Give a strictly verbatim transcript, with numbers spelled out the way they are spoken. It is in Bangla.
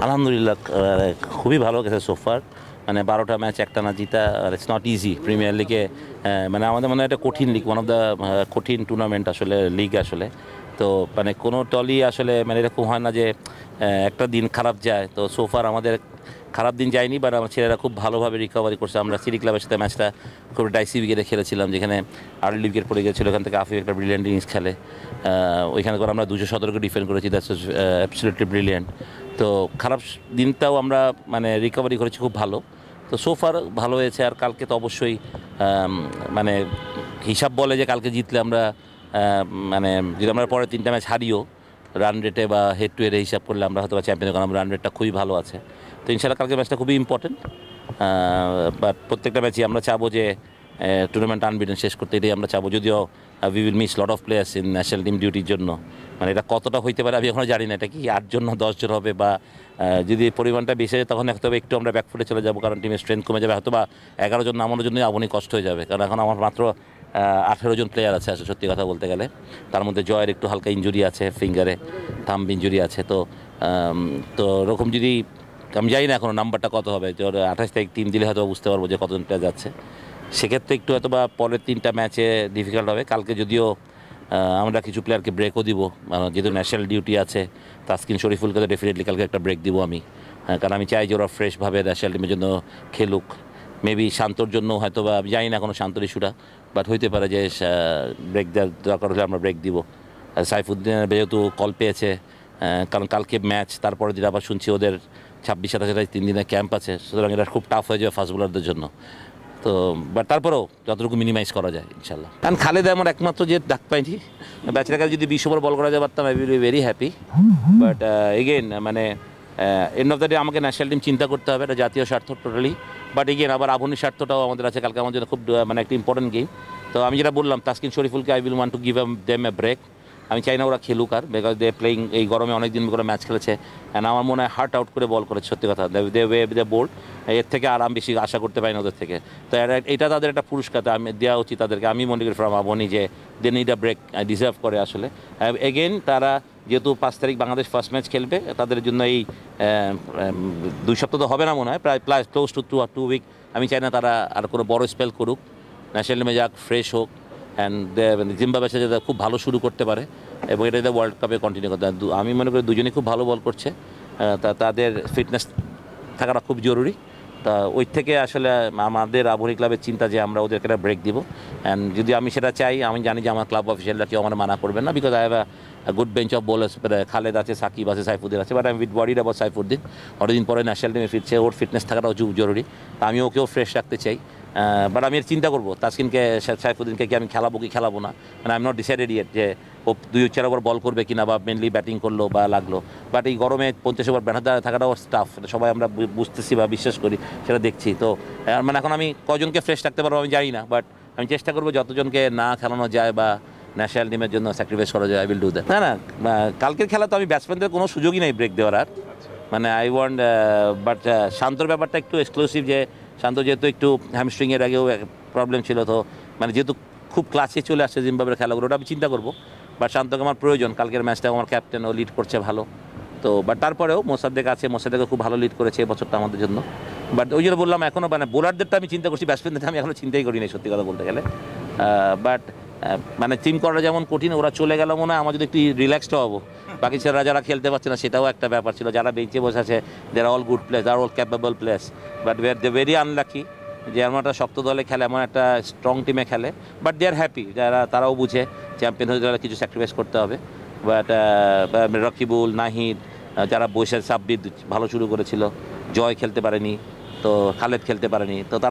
আলহামদুলিল্লাহ খুবই ভালো গেছে সোফার। মানে বারোটা ম্যাচ একটানা জিতা, ইটস নট ইজি প্রিমিয়ার লিগে। মানে আমাদের মনে হয় এটা কঠিন লিগ, ওয়ান অফ দ্য কঠিন টুর্নামেন্ট আসলে লিগ আসলে। তো মানে কোনো দলই আসলে মানে এরকম হয় না যে একটা দিন খারাপ যায়। তো সোফার আমাদের খারাপ দিন যায়নি, বাট আমার ছেলেরা খুব ভালোভাবে রিকভারি করছে। আমরা সিটি ক্লাবের সাথে ম্যাচটা খুব ডাইসি উইকেটে খেলেছিলাম, যেখানে আর্লি উইকেট পড়ে গেছিলো। এখান থেকে আফিফ একটা ব্রিলিয়ান্ট ইনিংস খেলে, ওইখানে করে আমরা দুশো সতেরোকে ডিফেন্ড করেছি। That's absolutely brilliant. তো খারাপ দিনটাও আমরা মানে রিকভারি করেছি খুব ভালো। তো সোফার ভালো হয়েছে। আর কালকে তো অবশ্যই মানে হিসাব বলে যে কালকে জিতলে আমরা মানে যদি আমরা পরে তিনটা ম্যাচ হারিও রান রেটে বা হেড টু হেডে হিসাব করলে আমরা হয়তো বা চ্যাম্পিয়ন, কারণ রান রেটটা খুবই ভালো আছে। তো ইনশাআল্লাহ কালকে ম্যাচটা খুবই ইম্পর্টেন্ট। বাট প্রত্যেকটা ম্যাচই আমরা চাবো যে টুর্নামেন্ট আনবিটেন শেষ করতে, এটাই আমরা চাবো। যদিও we will miss lot of players in national team ডিউটির জন্য। মানে এটা কতটা হইতে পারে আমি এখনও জানি না, এটা কি আটজন না দশজন হবে, বা যদি পরিমাণটা বেশি হয় তখন হয়তো একটু আমরা ব্যাকফুটে চলে যাবো, কারণ টিমের স্ট্রেংথ কমে যাবে। হয়তো বা এগারো জন নামানোর জন্যই আবনি কষ্ট হয়ে যাবে, কারণ এখন আমার মাত্র আঠেরো জন প্লেয়ার আছে আসলে সত্যি কথা বলতে গেলে। তার মধ্যে জয়ের একটু হালকা ইঞ্জুরি আছে, ফিঙ্গারে থাম্ব ইঞ্জুরি আছে। তো তো ওরকম যদি আমি জানি না এখনও নাম্বারটা কত হবে, যে আঠাশ তারিখ টিম দিলে হয়তো বুঝতে পারবো যে কতজন প্লেয়ার যাচ্ছে। সেক্ষেত্রে একটু হয়তো বা পরের তিনটা ম্যাচে ডিফিকাল্ট হবে। কালকে যদিও আমরা কিছু প্লেয়ারকে ব্রেকও দিব, যেহেতু ন্যাশনাল ডিউটি আছে। তাসকিন শরীফুলকে তো ডেফিনেটলি কালকে একটা ব্রেক দিব আমি, কারণ আমি চাই যে ওরা ফ্রেশভাবে ন্যাশনাল টিমের জন্য খেলুক। মেবি শান্তর জন্য হয়তো বা আমি জানি না কোনো শান্তর ইস্যুটা, বাট হইতে পারে যে ব্রেক দেওয়ার দরকার হলে আমরা ব্রেক দিব। সাইফুদ্দিনের যেহেতু কল পেয়েছে, কারণ কালকে ম্যাচ, তারপরে যেটা আবার শুনছি ওদের ছাব্বিশ সাতাশ তিন দিনের ক্যাম্প আছে, সুতরাং এটা খুব টাফ হয়ে যাবে ফাস্ট বোলারদের জন্য। তো বাট তারপরেও যতটুকু মিনিমাইজ করা যায় ইনশাল্লাহ। কারণ খালেদ আমার একমাত্র যে ডাক পাইনি, ব্যাচের কাছে যদি বিশ ওভার বল করা যায় পারতাম, I will be very happy. But again মানে এন্ড অফ দ্য ডে আমাকে ন্যাশনাল টিম চিন্তা করতে হবে, এটা জাতীয় স্বার্থ টোটালি। বাট এগেন আবার আবহানির স্বার্থটাও আমাদের আছে, কালকে আমাদের খুব মানে একটা ইম্পর্টেন্ট গেম। তো আমি যেটা বললাম, তাসকিন শরীফুলকে I will want to give them a break. আমি চাই না ওরা খেলুক আর, বিকজ দে প্লেইং এই গরমে অনেক দিন করে ম্যাচ খেলেছে, অ্যান্ড আমার মনে হয় হার্ট আউট করে বল করেছে সত্যি কথা। দে ওয়ে দে বোল্ড, এর থেকে আর আমি বেশি আশা করতে পারি না ওদের থেকে। তো এটা তাদের একটা পুরস্কার আমি দেওয়া উচিত তাদেরকে। আমি মনে করি ফ্রম আবনি যে they need a break, deserve করে আসলে। এগেন তারা যেহেতু পাঁচ তারিখ বাংলাদেশ ফার্স্ট ম্যাচ খেলবে, তাদের জন্য এই দুই সপ্তাহ তো হবে না মনে হয়, প্রায় প্রায় close to to two week. আমি চাই না তারা আর কোনো বড় স্পেল করুক, ন্যাশনাল টিমে যাক, ফ্রেশ হোক, অ্যান্ড জিম্বাবুয়ের সাথে যাতে খুব ভালো শুরু করতে পারে এবং এটা যাতে ওয়ার্ল্ড কাপে কন্টিনিউ করতে। আমি মনে করি দুজনেই খুব ভালো বল করছে, তা তাদের ফিটনেস থাকাটা খুব জরুরি। তা ওই থেকে আসলে আমাদের আবহানী ক্লাবের চিন্তা যে আমরা ওদেরকে একটা ব্রেক দিব। অ্যান্ড যদি আমি সেটা চাই, আমি জানি যে আমার ক্লাব অফিসিয়ালরা কেউ আমার মানা করবেন না, because I have a good bench of bowlers. Khaled আছে, সাকিব আছে, সাইফুদ্দিন আছে, বাট আমি উইথ ওয়ারিড অ্যাবাউট সাইফুদ্দিন। অনেকদিন পরে ন্যাশনাল টিমে ফিরছে, ওর ফিটনেস থাকাটাও খুব জরুরি। তা আমি ওকেও ফ্রেশ রাখতে চাই। বাট আমি এর চিন্তা করবো তাসকিনকে, সাইফুদ্দিনকে কি আমি খেলাবো কি খেলাবো না, মানে I am not decided yet যে ও দুই চার ওভার বল করবে কিনা, বা মেনলি ব্যাটিং করলো বা লাগলো। বাট এই গরমে পঞ্চাশ ওভার ব্যাটার থাকাটাও স্টাফ, সবাই আমরা বুঝতেছি বা বিশ্বাস করি, সেটা দেখছি। তো মানে এখন আমি কজনকে ফ্রেশ রাখতে পারবো আমি জানি না, বাট আমি চেষ্টা করবো যতজনকে না খেলানো যায় বা ন্যাশনাল টিমের জন্য স্যাক্রিফাইস করা যায়, আই উইল ডু দ্যাট। না না কালকের খেলা তো আমি ব্যাটসম্যানদের কোনো সুযোগই নেই ব্রেক দেওয়ার আর, মানে আই ওয়ান্ট। বাট শান্তর ব্যাপারটা একটু এক্সক্লুসিভ, যে শান্ত যেহেতু একটু হ্যামস্ট্রিংয়ের আগেও প্রবলেম ছিল, তো মানে যেহেতু খুব ক্লাসে চলে আসছে জিম্বাবুয়ের খেলাগুলো, ওটা আমি চিন্তা করবো। বাট শান্তকে আমার প্রয়োজন, কালকের ম্যাচটা আমার ক্যাপ্টেন, ও লিড করছে ভালো। তো বাট তারপরেও মোসাদ্দেক আছে, মোসাদ্দেকও খুব ভালো লিড করেছে এবছরটা আমাদের জন্য। বাট ওই জন্য বললাম এখনও মানে বোলারদেরটা আমি চিন্তা করছি, ব্যাটসম্যানদের আমি এখনও চিন্তাই করি না সত্যি কথা বলতে গেলে। বাট মানে টিম করা যেমন কঠিন, ওরা চলে গেল মনে হয় আমার যদি একটু রিল্যাক্সড হবো। বাকি ছেলেরা যারা খেলতে পারছে না সেটাও একটা ব্যাপার ছিল, যারা বেঞ্চে বসে আছে, they are all good players, they are all capable players, but we are they very unlucky যে এমন একটা শক্ত দলে খেলে, এমন একটা স্ট্রং টিমে খেলে। বাট দে আর হ্যাপি, যারা তারাও বুঝে চ্যাম্পিয়ন হয়ে যারা কিছু স্যাক্রিফাইস করতে হবে। বাট রকিবুল, নাহিদ, যারা বসে, সাব্বির ভালো শুরু করেছিল, জয় খেলতে পারেনি, তো খালেদ খেলতে পারেনি, তো